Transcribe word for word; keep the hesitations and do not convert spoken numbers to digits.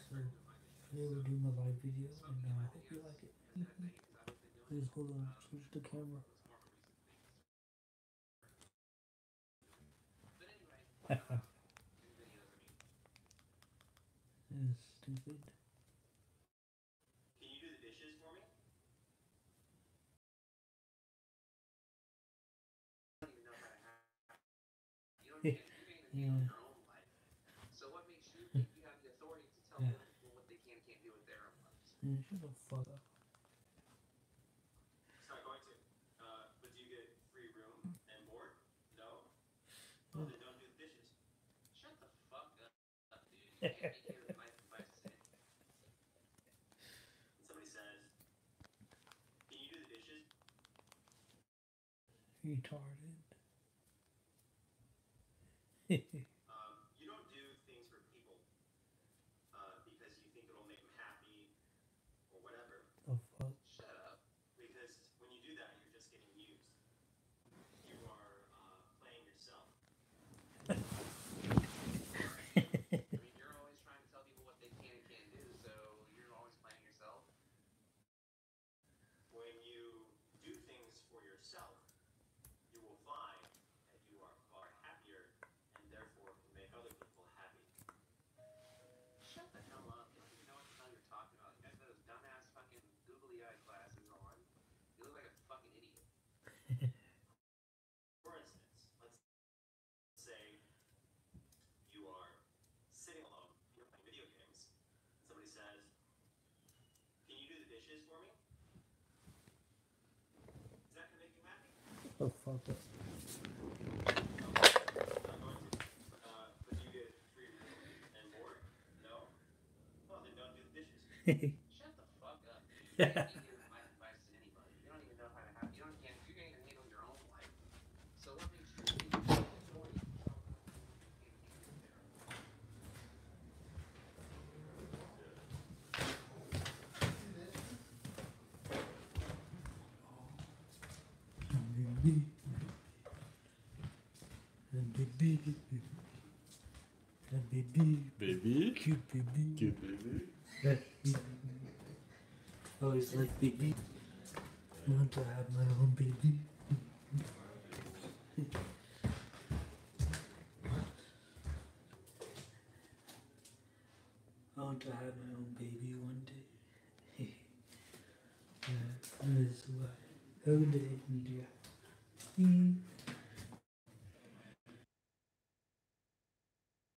So, today we're doing a live video, and uh, I hope you like it. Please hold on, switch the camera. It's stupid. Can you do the dishes for me? You don't even know how to have. You don't even, you can't even handle Yeah. your own life. So what makes you think you have the authority to tell Yeah. other people what they can and can't do with their own lives? Man, shut the fuck up. It's not going to. Uh, but do you get free room and board? No? Oh, then don't do the dishes. Shut the fuck up, dude. You can't be giving life advice to anyone. And somebody says, can you do the dishes? Retarded. Um, you don't do things for people uh, because you think it'll make them happy or whatever. The fuck? Shut up. Because when you do that, you're just getting used. You are uh, playing yourself. I mean, you're always trying to tell people what they can and can't do, so you're always playing yourself. When you do things for yourself, you will find that you are far happier and therefore can make other people happy. Shut the hell up. You don't even know what the hell you're talking about. You guys got those dumbass fucking googly eye glasses on. You look like a fucking idiot. For instance, let's say you are sitting alone, you're playing video games, and somebody says, can you do the dishes for me? Is that gonna make you happy? The fuck up. Not going to. Uh, but do you get free room and board? No? Well, then don't do the dishes. Shut the fuck up, dude. You can't be giving life advice to anybody. You don't even know how to have. You don't even. You can't even handle your own life. So what makes you think you have the authority to tell other people what they can and can't do with their own lives? Baby. Baby. Baby. Baby? Cute baby. Cute baby? I always like baby. I want to have my own baby. I want to have my own baby one day. Yeah, that is why. Every day, India.